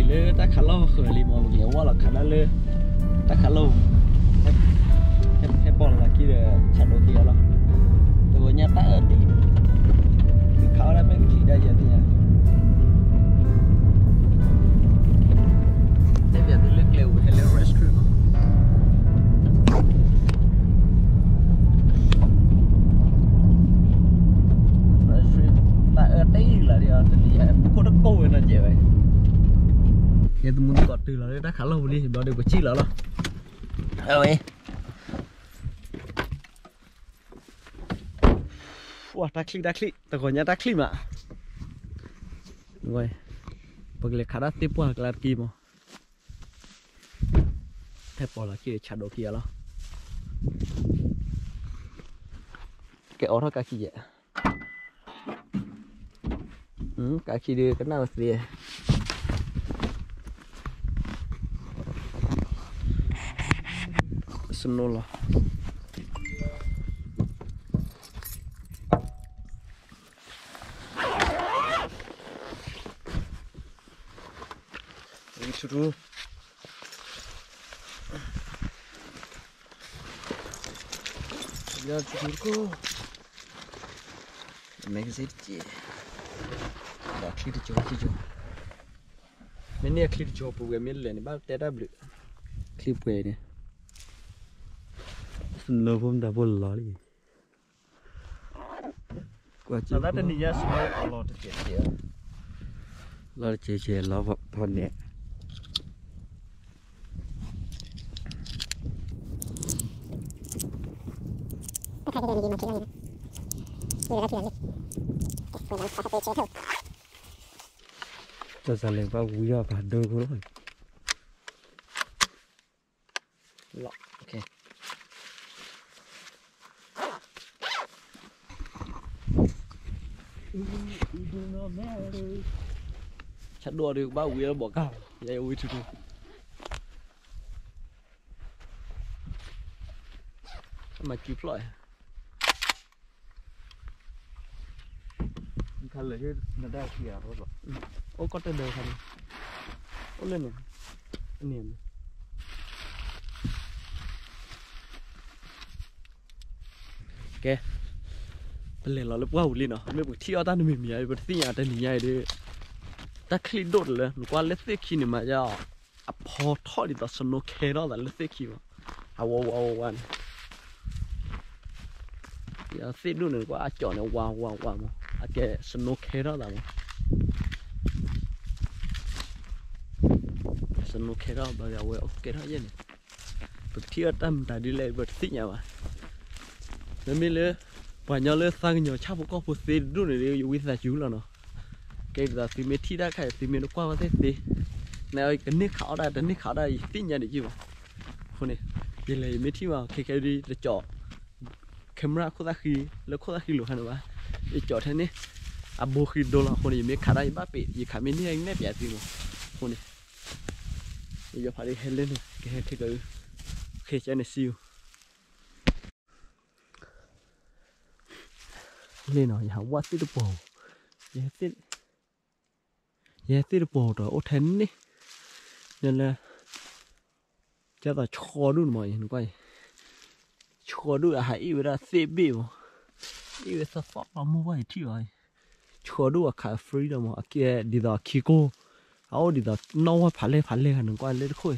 lơ ta khá lâu khởi lì mò kiểu qua là khá lơ ta khá lâu hết bỏ là kia để chặt đồ kia lo từ nhà ta ở đi từ khá là mấy cái đây giờ thì nhà đây giờ tôi lướt lều hay lều restroom ta ở đây là đi ở thì có đất cô rồi là gì vậy nghe tôi muốn gọt từ là đã khá lâu đi đó đều có chi là rồi wow đa kli tao có nhà đa kli mà rồi bậc lệ khá đắt tiếp qua là kim mà thép bỏ là kia chặt đồ kia lo cái ổ đó cả kia vậy cả khi đưa cái nào gì snow lo ini suruh ya suruhku mấy cái gì đã khi đi chơi mình nè khi đi chơi bùi cái miếng lên bao té đáp được clip về nè nó cũng đã buồn lắm đi qua chơi đó tên nhá số lo chơi lo vật thon nè cho ra lên vào vui và đôi rồi lọ ok chặt đùa được bao vui bỏ cao vậy vui chứ mà chụp lại khăn lấy nó đã kìa rồi ô có tên đời khăn ô lên này niềm ok bên này là lúc wow lên nó mấy buổi thiêu ta nó mềm nhảy buổi thiêu nhà tên nhảy đi ta khi đốtเลยqua let's say khi này mà giờพอทอดđi ta sân nó khe đó là let's say khi mà wow one giờ xí đun này qua chọn nó wow mà cái snow khe đó là snow khe đó bây giờ quay ok đó chứ này bữa thiêu tâm ta đi lên bữa xí nhà mà nên mình lên và nhau lên sang nhau chắc cũng có một xí đun này đi uống ra chú là nó cái giờ xí mấy thi đã khai xí mấy nó qua vào thế xí này cái nước khảo đây xí nhà để chứ mà không này vậy là mấy thi mà cái đi để chọn camera khóa khiแล้วkhóa khi lùi hả đi chọn thế này à bố khi đô laคนนี้ไม่ขาได้บ้าปียี่ขาไม่เนี่ยแน่เปียจริงมั้งคนนี้ยี่พาđi hết lên này cái hết cái cái cái này siêu lên rồi hả quá xí được bò yeah xí được bò rồi ô thén đi nên là cho ta cho luôn mọi người quay cho luôn là hãy yêu ra xe biểu yêu sa sót mà mua vậy chứ rồi cho luôn là cả free đâu mà kia đi đó khi cô áo đi đó nấu phải lên hàng quay lên khôi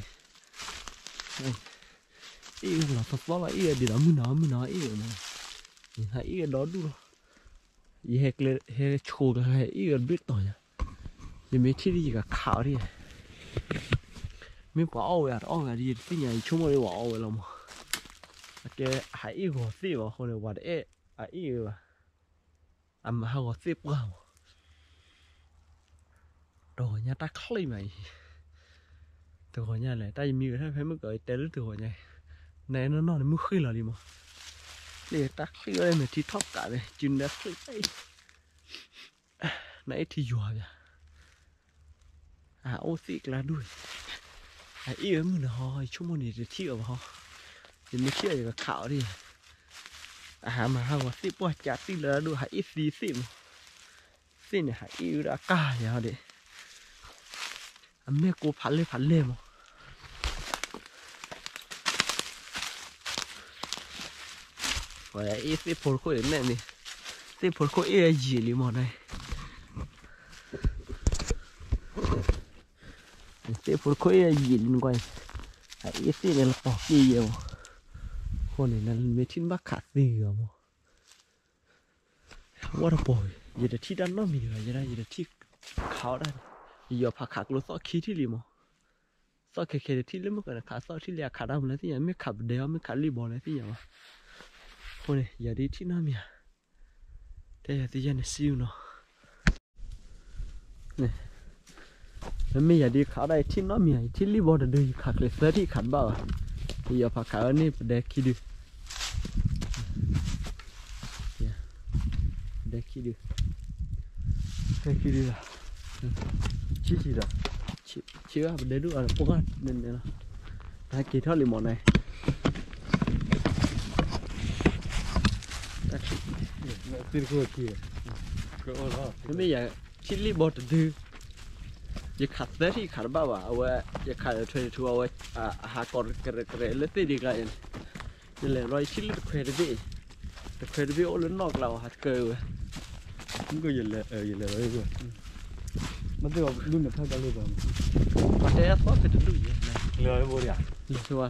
yêu là sa sót là yêu đi đó mới nói yêu mà hãy yêu đó luôn gì hết lên hết cho cái hãy yêu biết rồi thì mấy chi đi cả khảo đi mình bỏ ôi đi cái nhà chúng tôi bỏ ôi lòng cái hãy yêu hồ xí vào hồi này vào đấy yêu mà hồ xí vào đồ nhà ta khơi mày từ hồi nhà này taมีcái phải mới gọi tên từ hồi nhà này nó nói mới khơi là đi mà để ta khơi đây mà thì thóc cả này chừng đã khơi đây nãy thì dùa vậy ô xí là đuôi yêu mình là họ chúng mình để thiêu vào họ thì mới thiêu được khảo đi mà họ xí qua chả xí là đuôi hãy xí này hãy yêu đã cả nhà để mẹ cô phá lên mà vậy ít phổi khối này nè ít phổi khối ít gì liền mà này ít phổi khối ít gì liền quay ít này là bỏ gì vậy con này là mấy thiên bác khát gì rồi mà what a boy giờ để thi đan nó mì rồi giờ để thi khảo đây giờ phá khát luôn sao khí thì liền mà sao khi để thi lên mức là khát sao thi liền khát đâu mà thì mấy khát đều mấy khát li bỏ này thì giờ con này giờ đi thi nó mì đây là thì giờ này siêu nó này mình giờ đi khảo đây thi nó mì thi li bỏ được đi khátเลยเสื้อที่ขันบ่าวgiờ phá khátนี่เด็กขี้ดื้อเด็กขี้ดื้อchi đó chi á để đứa ở bốc á nên là ta kỳ thoát liền món này tiền của kia bây giờ chi li bọt từ giờ khát đấy thì khát bao à vậy giờ khát thuê thua vậy hà còn cái lấy tiền đi cái giờ lại rồi chi li thuê đi ô lớn nọ là hạt cờ vậy không có gì là rồi rồiมันจะรุ่นแบบเท่ากันเลยป่ะ mà thế có phải được gì này เลยโบราณ được chưa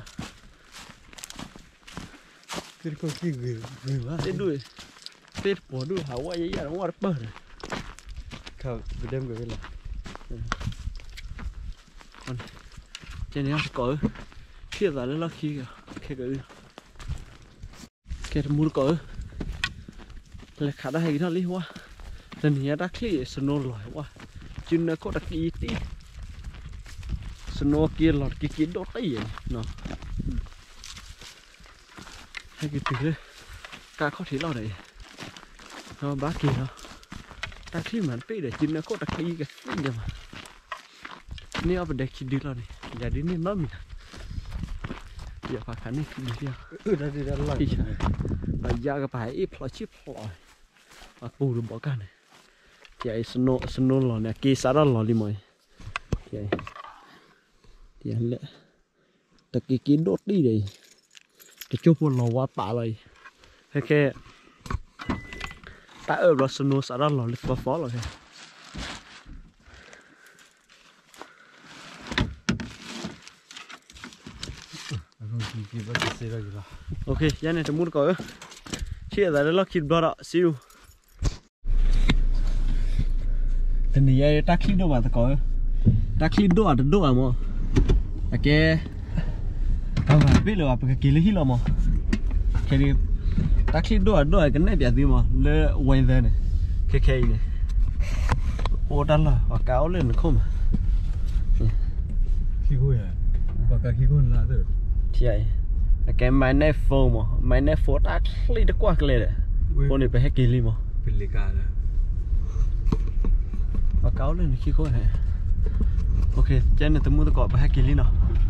คือเขาขี้เกลือ thế đuôi thế bỏ đuôi hảo quá vậy nó quá bẩn เขาไปเดิมกันเลย trên này có kia là nó khi cái mua có là khá là hay đó lý quá nên nhà đã khi snow lỏi quá chứ nó có đặc ý tí snow kia lọt kia đốt tay vậy nó hay cái thứ cả có thể lo đấy nó bác kia nó đặc khi mà tí để chứ nó có đặc ý cái gì mà nếu mà để khi đi lo này giờ đi nên nó mình giờ phải khả năng đi đi đây là lỏi và giờ cái phải ít lỏi chip lỏi và bù được bỏ cả này vậy snow lò này kia sao đó lò đi mày vậy thì anh lẽ tất cái kiến đốt đi đây cái chỗ một lò quá bả rồi hay cái ta ở đó snow sao đó lò lịch phó rồi ok giờ này tôi muốn có chia ra đó kịp đó siêu thì này ta khi đâu mà ta có ta khi đâu à mà cái tao phải biết là cái kia lấy mà cái này ta khi đâu cái này bây giờ mà le quay đây này cái này ô đan là và cáo lên không mà ขี้กุ้ยvà cảขี้กุ้ยlà được thì vậy cái máy này phô mà máy này phô ta lấy được quá cái này con này phải hết kỳ li mà เป็นเลกาเลย và cáo lên khi có này ok trên này tôi mua tôi gọi phải hai kỳ li nào